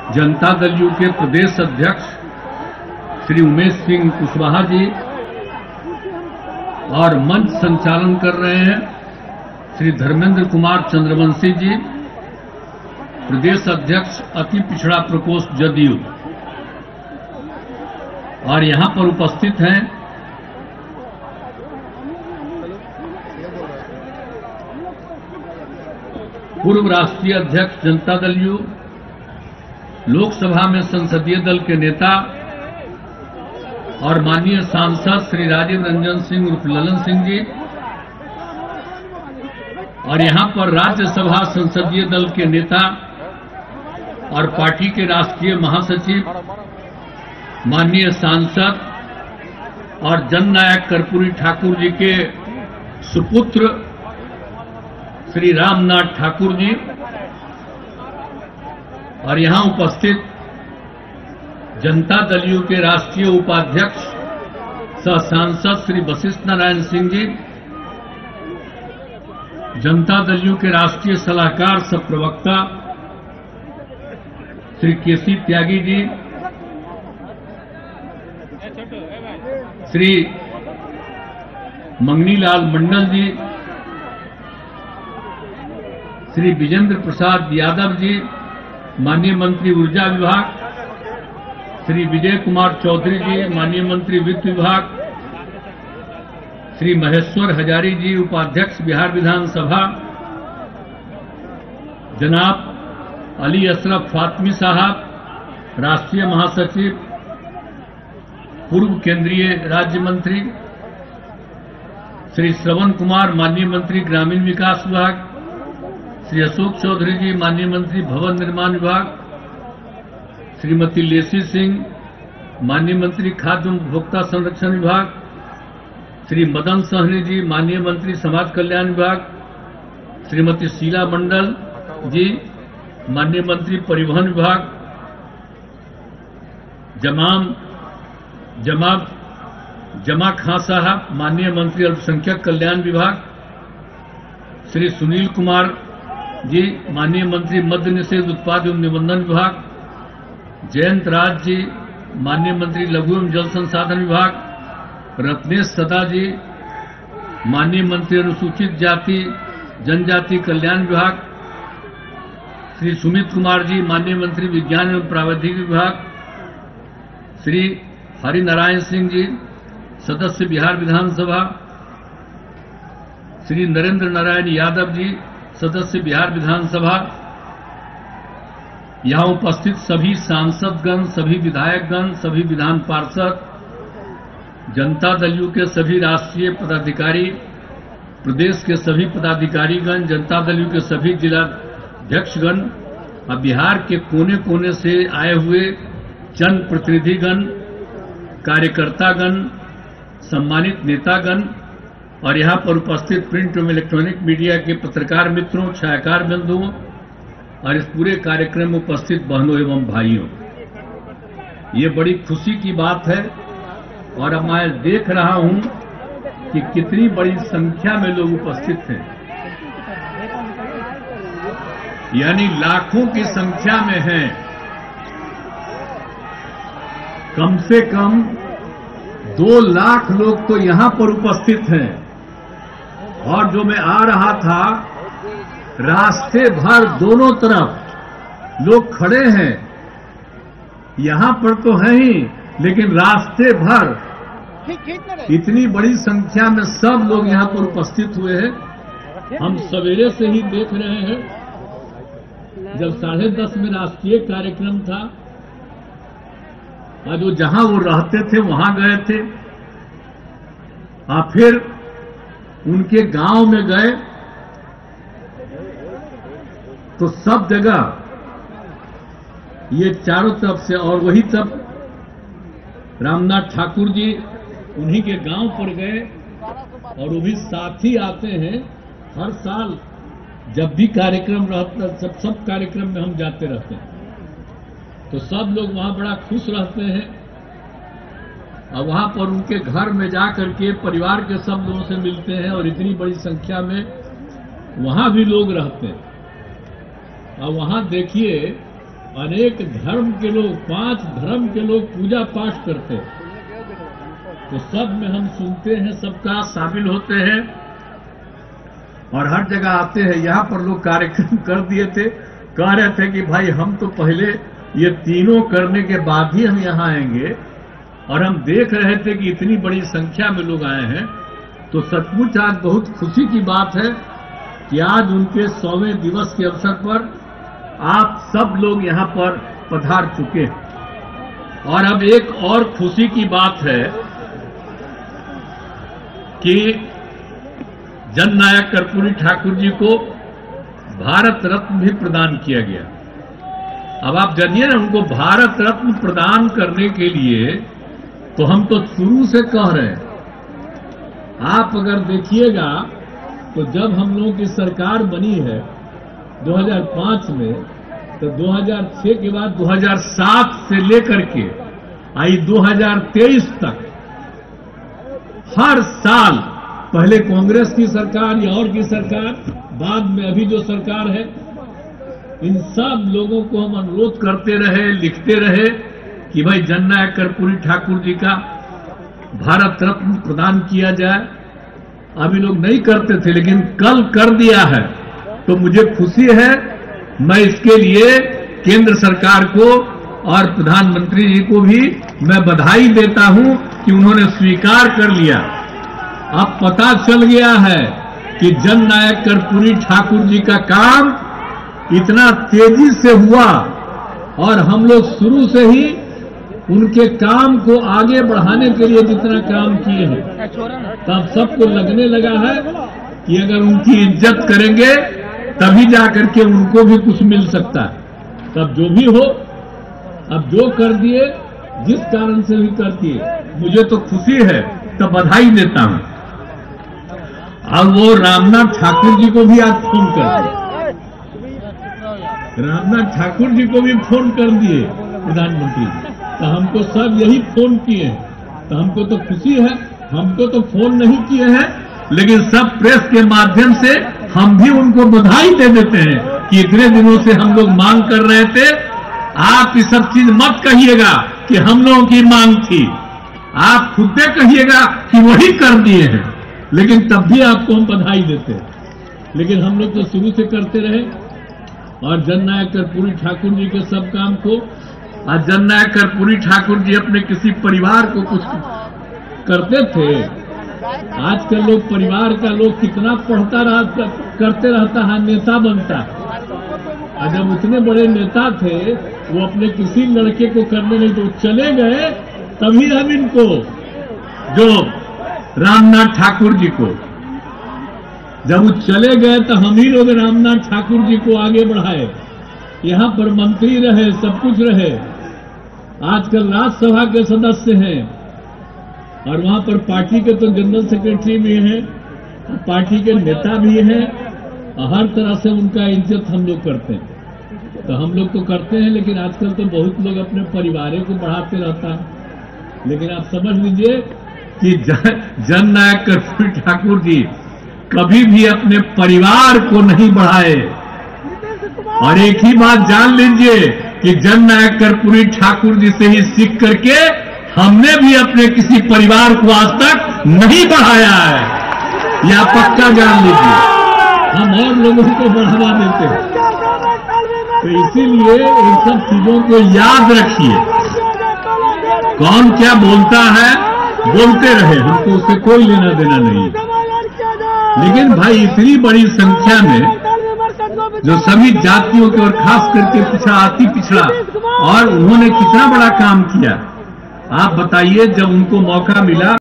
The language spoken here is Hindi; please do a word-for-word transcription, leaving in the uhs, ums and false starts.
जनता दल यू के प्रदेश अध्यक्ष श्री उमेश सिंह कुशवाहा जी और मंच संचालन कर रहे हैं श्री धर्मेंद्र कुमार चंद्रवंशी जी, प्रदेश अध्यक्ष अति पिछड़ा प्रकोष्ठ जदयू। और यहां पर उपस्थित हैं पूर्व राष्ट्रीय अध्यक्ष जनता दल यू, लोकसभा में संसदीय दल के नेता और माननीय सांसद श्री राजीव रंजन सिंह उर्फ ललन सिंह जी, और यहां पर राज्यसभा संसदीय दल के नेता और पार्टी के राष्ट्रीय महासचिव माननीय सांसद और जननायक कर्पूरी ठाकुर जी के सुपुत्र श्री रामनाथ ठाकुर जी, और यहां उपस्थित जनता दल यू के राष्ट्रीय उपाध्यक्ष सह सांसद श्री वशिष्ठ नारायण सिंह जी, जनता दल यू के राष्ट्रीय सलाहकार सह प्रवक्ता श्री केसी त्यागी जी, श्री मंगनीलाल मंडल जी, श्री विजेंद्र प्रसाद यादव जी, माननीय मंत्री ऊर्जा विभाग, श्री विजय कुमार चौधरी जी, माननीय मंत्री वित्त विभाग, श्री महेश्वर हजारी जी, उपाध्यक्ष बिहार विधानसभा, जनाब अली अशरफ फातमी साहब, राष्ट्रीय महासचिव, पूर्व केंद्रीय राज्य मंत्री, श्री श्रवण कुमार, माननीय मंत्री ग्रामीण विकास विभाग, श्री अशोक चौधरी जी, माननीय मंत्री भवन निर्माण विभाग, श्रीमती लेसी सिंह, माननीय मंत्री खाद्य उपभोक्ता संरक्षण विभाग, श्री मदन सहनी जी, माननीय मंत्री समाज कल्याण विभाग, श्रीमती शीला मंडल जी, माननीय मंत्री परिवहन विभाग, जमाम जमा जमा खां साहब, माननीय मंत्री अल्पसंख्यक कल्याण विभाग, श्री सुनील कुमार जी, माननीय मंत्री मद्य निषेध उत्पाद एवं निबंधन विभाग, जयंत राज जी, माननीय मंत्री लघु एवं जल संसाधन विभाग, रत्नेश सदा जी, माननीय मंत्री अनुसूचित जाति जनजाति कल्याण विभाग, श्री सुमित कुमार जी, माननीय मंत्री विज्ञान एवं प्रावैधिक विभाग, श्री हरिनारायण सिंह जी, सदस्य बिहार विधानसभा, श्री नरेंद्र नारायण यादव जी, सदस्य बिहार विधानसभा, यहां उपस्थित सभी सांसदगण, सभी विधायकगण, सभी विधान पार्षद, जनता दल यू के सभी राष्ट्रीय पदाधिकारी, प्रदेश के सभी पदाधिकारीगण, जनता दल यू के सभी जिलाध्यक्षगण और बिहार के कोने कोने से आए हुए जनप्रतिनिधिगण, कार्यकर्तागण, सम्मानित नेतागण और यहां पर उपस्थित प्रिंट एवं इलेक्ट्रॉनिक मीडिया के पत्रकार मित्रों, छायाकार बंधुओं और इस पूरे कार्यक्रम में उपस्थित बहनों एवं भाइयों, ये बड़ी खुशी की बात है। और अब मैं देख रहा हूं कि कितनी बड़ी संख्या में लोग उपस्थित हैं, यानी लाखों की संख्या में हैं। कम से कम दो लाख लोग तो यहां पर उपस्थित हैं। और जो मैं आ रहा था, रास्ते भर दोनों तरफ लोग खड़े हैं, यहां पर तो हैं ही, लेकिन रास्ते भर इतनी बड़ी संख्या में सब लोग यहां पर उपस्थित हुए हैं। हम सवेरे से ही देख रहे हैं, जब साढ़े दस में राष्ट्रीय कार्यक्रम था, और जो जहां वो रहते थे वहां गए थे, और फिर उनके गांव में गए, तो सब जगह ये चारों तरफ से, और वही तब रामनाथ ठाकुर जी उन्हीं के गांव पर गए, और वो भी साथ ही आते हैं हर साल। जब भी कार्यक्रम रहता, सब सब कार्यक्रम में हम जाते रहते हैं, तो सब लोग वहां बड़ा खुश रहते हैं। और वहां पर उनके घर में जाकर के परिवार के सब लोगों से मिलते हैं, और इतनी बड़ी संख्या में वहां भी लोग रहते हैं। और वहां देखिए अनेक धर्म के लोग, पांच धर्म के लोग पूजा पाठ करते हैं, तो सब में हम सुनते हैं, सबका शामिल होते हैं और हर जगह आते हैं। यहां पर लोग कार्यक्रम कर दिए थे, कह रहे थे कि भाई हम तो पहले ये तीनों करने के बाद ही हम यहां आएंगे, और हम देख रहे थे कि इतनी बड़ी संख्या में लोग आए हैं। तो सचमुच आज बहुत खुशी की बात है कि आज उनके सौवें दिवस के अवसर पर आप सब लोग यहां पर पधार चुके हैं। और अब एक और खुशी की बात है कि जननायक कर्पूरी ठाकुर जी को भारत रत्न भी प्रदान किया गया। अब आप जानिए ना, उनको भारत रत्न प्रदान करने के लिए तो हम तो शुरू से कह रहे हैं। आप अगर देखिएगा तो जब हम लोगों की सरकार बनी है दो हज़ार पाँच में, तो दो हज़ार छह के बाद दो हज़ार सात से लेकर के आई दो हज़ार तेईस तक हर साल, पहले कांग्रेस की सरकार या और की सरकार, बाद में अभी जो सरकार है, इन सब लोगों को हम अनुरोध करते रहे, लिखते रहे कि भाई जननायक कर्पूरी ठाकुर जी का भारत रत्न प्रदान किया जाए। अभी लोग नहीं करते थे, लेकिन कल कर दिया है, तो मुझे खुशी है। मैं इसके लिए केंद्र सरकार को और प्रधानमंत्री जी को भी मैं बधाई देता हूं कि उन्होंने स्वीकार कर लिया। अब पता चल गया है कि जननायक कर्पूरी ठाकुर जी का काम इतना तेजी से हुआ, और हम लोग शुरू से ही उनके काम को आगे बढ़ाने के लिए जितना काम किए हैं, तब सबको लगने लगा है कि अगर उनकी इज्जत करेंगे तभी जाकर के उनको भी कुछ मिल सकता है। तब जो भी हो, अब जो कर दिए, जिस कारण से भी कर दिए, मुझे तो खुशी है, तो बधाई देता हूं। अब वो रामनाथ ठाकुर जी को भी आज फोन कर दिए, रामनाथ ठाकुर जी को भी फोन कर दिए प्रधानमंत्री जी, तो हमको सब यही फोन किए हैं। तो हमको तो खुशी है, हमको तो फोन नहीं किए हैं, लेकिन सब प्रेस के माध्यम से हम भी उनको बधाई दे देते हैं कि इतने दिनों से हम लोग मांग कर रहे थे। आप ये सब चीज मत कहिएगा कि हम लोगों की मांग थी, आप खुद से कहिएगा कि वही कर दिए हैं, लेकिन तब भी आपको हम बधाई देते हैं। लेकिन हम लोग तो शुरू से करते रहे, और जननायक कर्पूरी ठाकुर जी के सब काम को, आज जननायक कर्पूरी ठाकुर जी अपने किसी परिवार को कुछ करते थे। आजकल लोग परिवार का लोग कितना पढ़ता रहता, करते रहता है, नेता बनता है। और जब उतने बड़े नेता थे, वो अपने किसी लड़के को करने नहीं, तो चले गए, तभी हम इनको, जो रामनाथ ठाकुर जी को, जब वो चले गए तो हम ही लोग रामनाथ ठाकुर जी को आगे बढ़ाए। यहां पर मंत्री रहे, सब कुछ रहे, आजकल राज्यसभा के सदस्य हैं, और वहां पर पार्टी के तो जनरल सेक्रेटरी भी हैं, पार्टी के नेता भी हैं, और हर तरह से उनका इज्जत हम लोग करते हैं। तो हम लोग तो करते हैं, लेकिन आजकल तो बहुत लोग अपने परिवार को बढ़ाते रहता है। लेकिन आप समझ लीजिए कि जननायक कर्पूरी ठाकुर जी कभी भी अपने परिवार को नहीं बढ़ाए। और एक ही बात जान लीजिए कि जननायक कर्पूरी ठाकुर जी से ही सीख करके हमने भी अपने किसी परिवार को आज तक नहीं बढ़ाया है, या पक्का जान लीजिए। हम और लोगों को बढ़ावा देते हैं। तो इसीलिए इन सब चीजों को याद रखिए। कौन क्या बोलता है, बोलते रहे, हमको उससे कोई लेना देना नहीं। लेकिन भाई इतनी बड़ी संख्या में जो सभी जातियों के और खास करके पिछड़ा, अति पिछड़ा, और उन्होंने कितना बड़ा काम किया, आप बताइए। जब उनको मौका मिला